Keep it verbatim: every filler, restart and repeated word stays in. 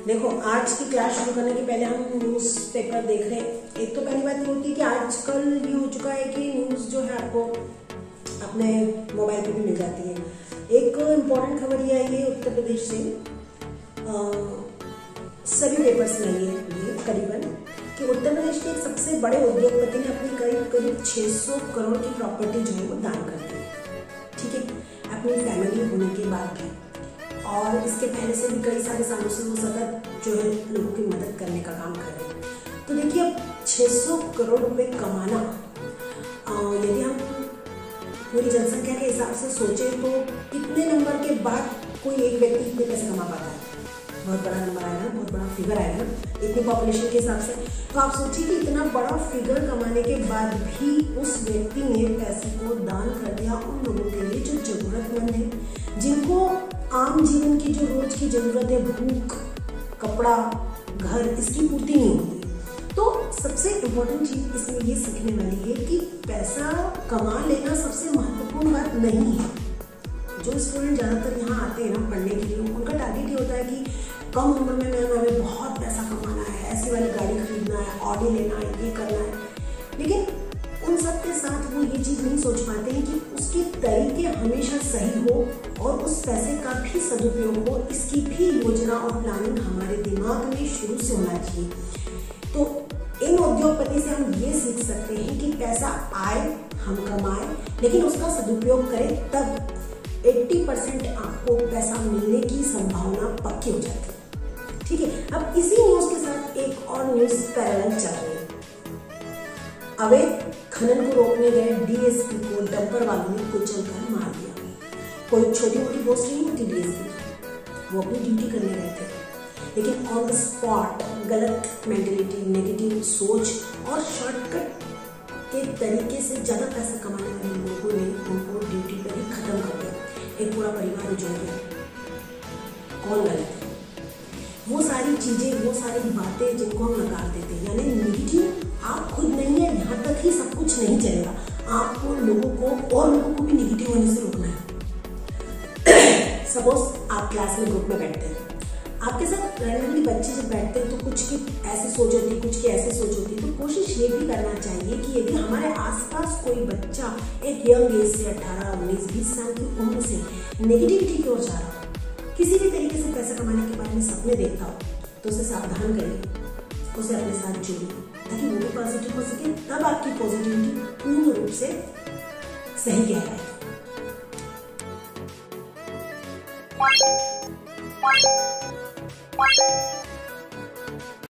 देखो, आज की क्लास शुरू करने के पहले हम न्यूज पेपर देख रहे हैं। एक तो पहली बात ये होती है कि आजकल ये हो चुका है कि न्यूज जो है आपको अपने मोबाइल पे भी मिल जाती है। एक इम्पोर्टेंट खबर ये आई है उत्तर प्रदेश से, आ, सभी पेपर्स में आई है ये करीबन, कि उत्तर प्रदेश के एक सबसे बड़े उद्योगपति ने अपनी करीब करीब छह सौ करोड़ की प्रॉपर्टी जो है वो दान कर दी। ठीक है, अपनी फैमिली होने के बाद भी, और इसके पहले से भी कई सारे सालों से वो सतत जो है लोगों की मदद करने का काम कर रहे हैं। तो देखिए, अब छह सौ करोड़ रुपए कमाना, यदि हम पूरी जनसंख्या के हिसाब से सोचे तो इतने नंबर के बाद कोई एक व्यक्ति इतने पैसे कमा पाता है? बहुत बड़ा नंबर आएगा ना, बहुत बड़ा फिगर आएगा ना इतनी पॉपुलेशन के हिसाब से। तो आप सोचिए कि इतना बड़ा फिगर कमाने के बाद भी उस व्यक्ति ने पैसे को दान कर दिया उन लोगों के लिए जो जरूरतमंद है, जिनको आम जीवन की जो रोज की जरूरत है, भूख, कपड़ा, घर, इसकी पूर्ति नहीं होती। तो सबसे इम्पोर्टेंट चीज इसमें ये सीखने वाली है कि पैसा कमा लेना सबसे महत्वपूर्ण बात नहीं है। जो स्टूडेंट ज्यादातर यहाँ आते हैं ना पढ़ने के लिए, उनका टारगेट ये होता है कि कम उम्र में मैम हमें बहुत पैसा कमाना है, ऐसी वाली गाड़ी खरीदना है, ऑडी लेना है, ये करना है। लेकिन उन सब के साथ वो ये चीज नहीं सोच पाते हैं कि उसके तरीके हमेशा सही हो और उस पैसे का भी सदुपयोग हो, इसकी भी योजना और प्लानिंग हमारे दिमाग में शुरू से होना चाहिए। तो इन उद्योगपति से हम ये सीख सकते हैं कि पैसा आए, हम कमाएं, लेकिन उसका सदुपयोग करें, तब अस्सी परसेंट आपको पैसा मिलने की संभावना पक्की हो जाती है। ठीक है, अब इसी न्यूज के साथ एक और न्यूज पैरेलल चल रही है। अवैध खनन को रोकने गए डीएसपी को डंपर वालों ने कुचलकर मार दिया। कोई छोटी मोटी पोस्ट नहीं होती डीएसपी, वो अपनी ड्यूटी करने गए थे, लेकिन ऑन द स्पॉट गलत मेंटेलिटी, नेगेटिव सोच और शॉर्टकट के तरीके से ज्यादा पैसा कमाने वाले लोगों ने उनको ड्यूटी पर ही खत्म कर दिया। एक पूरा परिवार उजड़ गया। कौन गलत है? वो सारी चीजें, वो सारी बातें जिनको हम नकार देते हैं, यानी नेगेटिव आप खुद नहीं है, यहाँ तक ही सब कुछ नहीं चलेगा। आपको लोगों को और लोगों को भी नेगेटिव होने से रोकना है। सपोज आप क्लास में ग्रुप में बैठते हैं, आपके साथ रैंडमली बच्चे जब बैठते हैं तो कुछ की ऐसी सोच होती है, कुछ की ऐसी सोच होती है। तो कोशिश ये भी करना चाहिए कि यदि हमारे आसपास कोई बच्चा एक यंग एज से अठारह उन्नीस बीस साल की उम्र से नेगेटिविटी की ओर जा रहा हो, किसी भी तरीके से पैसा कमाने के बारे में सपने देखता हो, तो उसे सावधान करिए, उसे अपने साथ जोड़िए, ताकि वो भी पॉजिटिव हो सके। तब आपकी पॉजिटिविटी पूर्ण रूप से सही कहलाएगी। What?